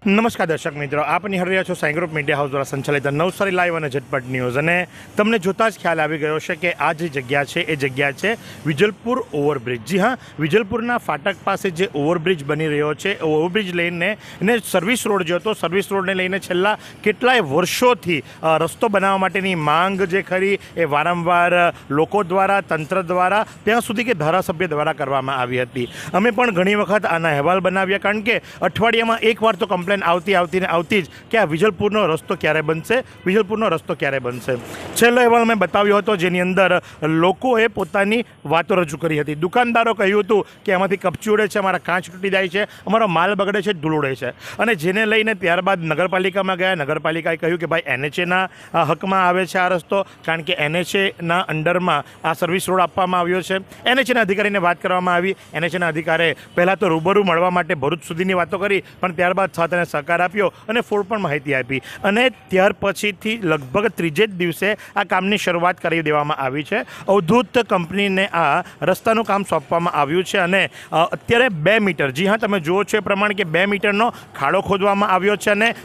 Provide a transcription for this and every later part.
નમસ્કાર દર્શક મિત્રો, આપ નિહાળી રહ્યા છો સાઈ ગ્રુપ મીડિયા હાઉસ દ્વારા સંચાલિત નવસારી લાઈવ અને ઝટપટ ન્યૂઝ। અને તમને જોતાં જ ખ્યાલ આવી ગયો છે કે આ જે જગ્યા છે એ જગ્યા છે વિજલપુર ઓવરબ્રિજ। જી હા, વિજલપુરના ફાટક પાસે જે ઓવરબ્રિજ બની રહ્યો છે, ઓવરબ્રિજ લઈને એને સર્વિસ રોડ જે હતો, સર્વિસ રોડને લઈને છેલ્લા કેટલાય વર્ષોથી રસ્તો બનાવવા માટેની માંગ જે ખરી એ વારંવાર લોકો દ્વારા, તંત્ર દ્વારા, ત્યાં સુધી કે ધારાસભ્ય દ્વારા કરવામાં આવી હતી। અમે પણ ઘણી વખત આના અહેવાલ બનાવ્યા, કારણ કે અઠવાડિયામાં એકવાર તો કમ્પ્લેન આવતી જ કે આ વિજલપુરનો રસ્તો ક્યારે બનશે, વિજલપુરનો રસ્તો ક્યારે બનશે। છેલ્લો અહેવાલ મેં બતાવ્યો હતો, જેની અંદર લોકોએ પોતાની વાતો રજૂ કરી હતી। દુકાનદારો કહ્યું હતું કે એમાંથી કપચી ઉડે છે, અમારા કાચ તૂટી જાય છે, અમારો માલ બગડે છે, ધૂળ ઉડે છે। અને જેને લઈને ત્યારબાદ નગરપાલિકામાં ગયા, નગરપાલિકાએ કહ્યું કે ભાઈ NHAના હકમાં આવે છે આ રસ્તો, કારણ કે NHAના અંડરમાં આ સર્વિસ રોડ આપવામાં આવ્યો છે। NHAના અધિકારીને વાત કરવામાં આવી। NHAના અધિકારીએ પહેલાં તો રૂબરૂ મળવા માટે ભરૂચ સુધીની વાતો કરી, પણ ત્યારબાદ સાથે સહકાર આપ્યો અને ફોડ પણ માહિતી આપી, અને ત્યાર પછીથી લગભગ ત્રીજે જ દિવસે આ કામની શરૂઆત કરી દેવામાં આવી છે। અવધૂત કંપનીને આ રસ્તાનું કામ સોંપવામાં આવ્યું છે, અને અત્યારે 2 મીટર, જી હા તમે જુઓ છો એ પ્રમાણે કે 2 મીટરનો ખાડો ખોદવામાં આવ્યો છે, અને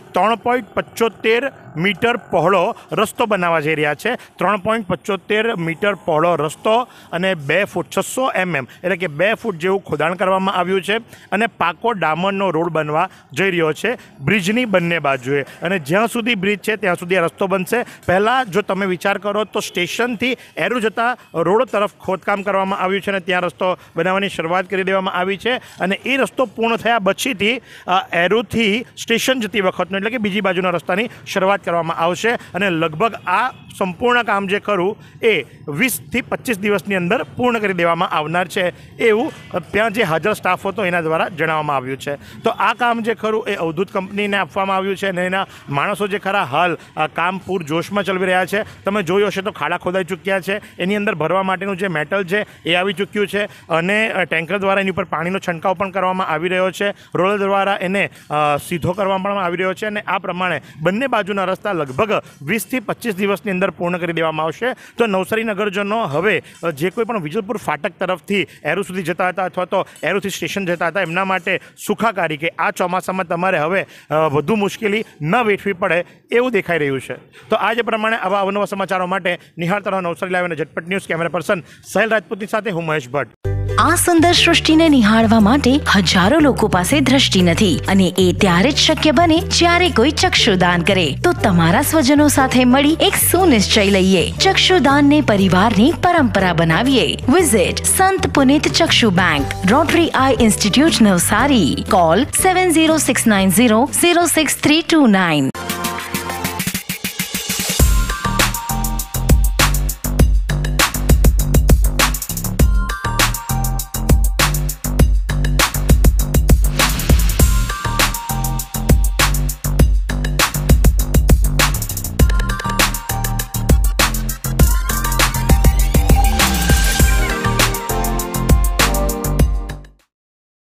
3.75 મીટર પહોળો રસ્તો બનાવવા જઈ રહ્યા છે। 3.75 મીટર પહોળો રસ્તો અને 2 ફૂટ 600 mm એટલે કે 2 ફૂટ જેવું ખોદાણ કરવામાં આવ્યું છે, અને પાકો ડામરનો રોડ બનવા જઈ રહ્યો છે બ્રિજની બંને બાજુએ। અને જ્યાં સુધી બ્રિજ છે ત્યાં સુધી આ રસ્તો બનશે। પહેલાં જો તમે વિચાર કરો તો સ્ટેશનથી એરુ જતા રોડ તરફ ખોદકામ કરવામાં આવ્યું છે, અને ત્યાં રસ્તો બનાવવાની શરૂઆત કરી દેવામાં આવી છે, અને એ રસ્તો પૂર્ણ થયા પછીથી એરુથી સ્ટેશન જતી વખતનો એટલે કે બીજી બાજુના રસ્તાની શરૂઆત કરવામાં આવશે, અને લગભગ આ સંપૂર્ણ કામ જે ખરું એ 20 થી 25 દિવસની અંદર પૂર્ણ કરી દેવામાં આવનાર છે, એવું ત્યાં જે હાજર સ્ટાફ હતો એના દ્વારા જણાવવામાં આવ્યું છે। તો આ કામ જે ખરું એ અવધૂત કંપનીને આપવામાં આવ્યું છે, અને એના માણસો જે ખરા હાલ કામ પૂરજોશમાં ચલાવી રહ્યા છે। તમે જોયું હશે તો ખાડા ખોદાઈ ચૂક્યા છે, એની અંદર ભરવા માટેનું જે મેટલ છે એ આવી ચૂક્યું છે, અને ટેન્કર દ્વારા એની ઉપર પાણીનો છંટકાવ પણ કરવામાં આવી રહ્યો છે, રોલર દ્વારા એને સીધો કરવામાં પણ આવી રહ્યો છે, અને આ પ્રમાણે બંને બાજુના રસ્તા લગભગ 20 થી 25 દિવસની અંદર પૂર્ણ કરી દેવામાં આવશે। તો નવસારી નગરજનો હવે જે કોઈ પણ વિજલપુર ફાટક તરફથી એરુ સુધી જતા હતા અથવા તો એરુથી સ્ટેશન જતા હતા, એમના માટે સુખાકારી કે આ ચોમાસામાં તમારે હવે વધુ મુશ્કેલી ન વેઠવી પડે એવું દેખાઈ રહ્યું છે। તો આ જ પ્રમાણે આવા અવનવા સમાચારો માટે નિહાળતા રહો નવસારી લાઈવ અને ઝટપટ ન્યૂઝ। કેમેરા પર્સન સહેલ રાજપૂતની સાથે હું મહેશ ભટ્ટ। આ સુંદર સૃષ્ટિને નિહાળવા માટે હજારો લોકો પાસે દ્રષ્ટિ નથી, અને એ ત્યારે જ શક્ય બને જ્યારે કોઈ ચક્ષુદાન કરે। તો તમારા સ્વજનો સાથે મળી એક સુનિશ્ચય લઈએ, ચક્ષુદાનને પરિવારની પરંપરા બનાવીએ। Visit Sant Punit Chakshu bank, rotary eye institute Navsari. Call 7069006329।